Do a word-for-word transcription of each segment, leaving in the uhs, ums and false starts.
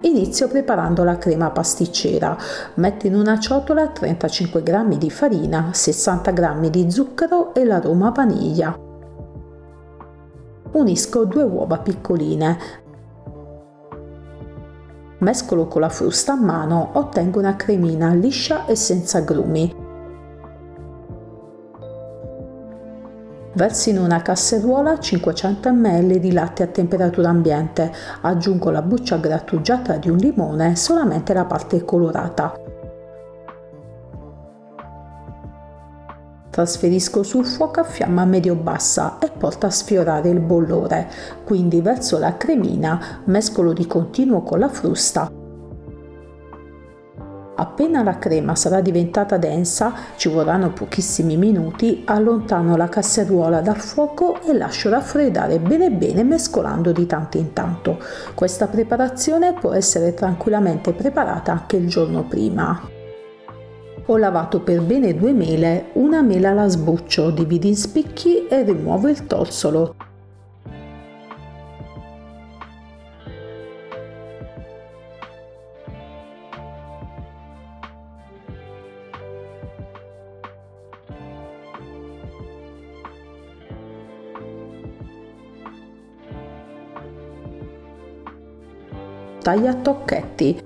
Inizio preparando la crema pasticcera. Metto in una ciotola trentacinque grammi di farina, sessanta grammi di zucchero e l'aroma vaniglia. Unisco due uova piccoline. Mescolo con la frusta a mano, ottengo una cremina liscia e senza grumi. Verso in una casseruola cinquecento millilitri di latte a temperatura ambiente, aggiungo la buccia grattugiata di un limone, solamente la parte colorata. Trasferisco sul fuoco a fiamma medio-bassa e porto a sfiorare il bollore, quindi verso la cremina, mescolo di continuo con la frusta. Appena la crema sarà diventata densa, ci vorranno pochissimi minuti, allontano la casseruola dal fuoco e lascio raffreddare bene bene mescolando di tanto in tanto. Questa preparazione può essere tranquillamente preparata anche il giorno prima. Ho lavato per bene due mele, una mela la sbuccio, divido in spicchi e rimuovo il torsolo. Taglia a tocchetti.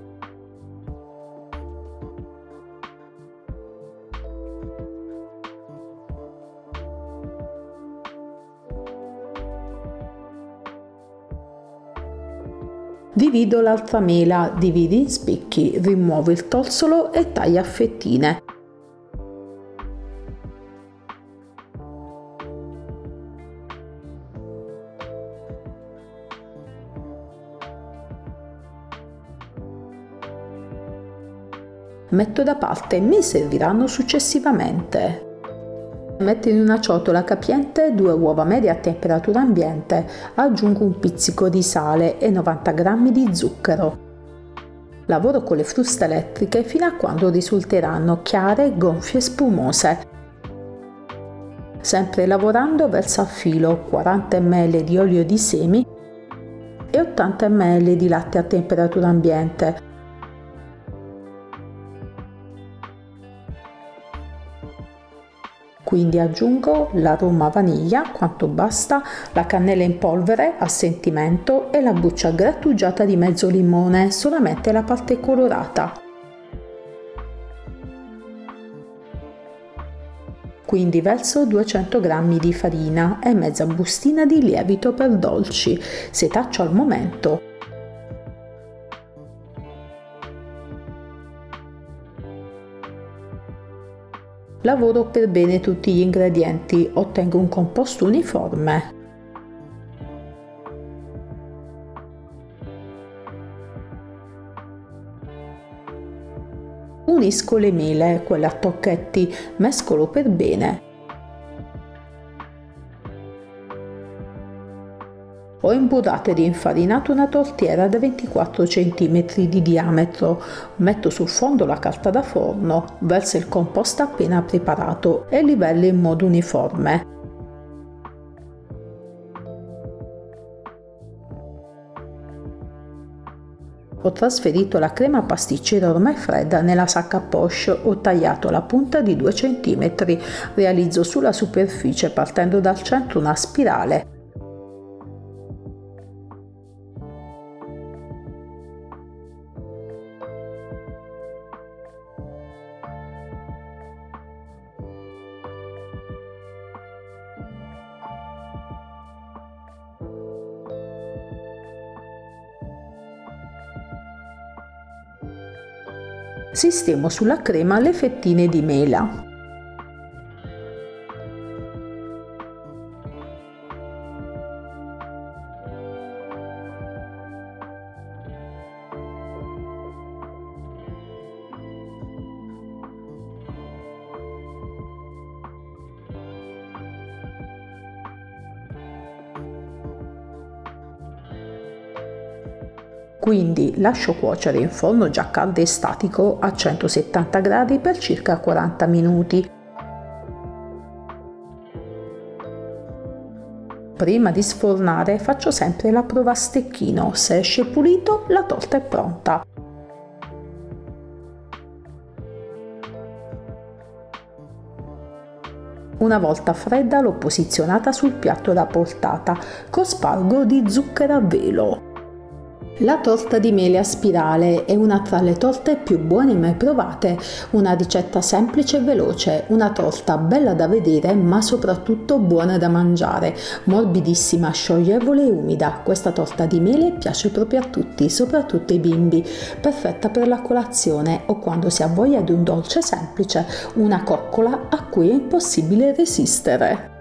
Divido l'altra mela, divido in spicchi, rimuovo il torsolo e taglio a fettine. Metto da parte, mi serviranno successivamente. Metto in una ciotola capiente due uova medie a temperatura ambiente, aggiungo un pizzico di sale e novanta grammi di zucchero. Lavoro con le fruste elettriche fino a quando risulteranno chiare, gonfie e spumose. Sempre lavorando verso a filo quaranta millilitri di olio di semi e ottanta millilitri di latte a temperatura ambiente. Quindi aggiungo l'aroma vaniglia, quanto basta, la cannella in polvere a sentimento e la buccia grattugiata di mezzo limone, solamente la parte colorata. Quindi verso duecento grammi di farina e mezza bustina di lievito per dolci, setaccio al momento. Lavoro per bene tutti gli ingredienti, ottengo un composto uniforme. Unisco le mele, quelle a tocchetti, mescolo per bene. Ho imburrato ed infarinato una tortiera da ventiquattro centimetri di diametro, metto sul fondo la carta da forno, verso il composto appena preparato e livello in modo uniforme. Ho trasferito la crema pasticcera ormai fredda nella sacca poche, ho tagliato la punta di due centimetri, realizzo sulla superficie partendo dal centro una spirale. Sistemo sulla crema le fettine di mela. Quindi lascio cuocere in forno già caldo e statico a centosettanta gradi per circa quaranta minuti. Prima di sfornare faccio sempre la prova a stecchino, se esce pulito la torta è pronta. Una volta fredda l'ho posizionata sul piatto da portata, cospargo di zucchero a velo. La torta di mele a spirale è una tra le torte più buone mai provate, una ricetta semplice e veloce, una torta bella da vedere ma soprattutto buona da mangiare, morbidissima, scioglievole e umida. Questa torta di mele piace proprio a tutti, soprattutto ai bimbi, perfetta per la colazione o quando si ha voglia di un dolce semplice, una coccola a cui è impossibile resistere.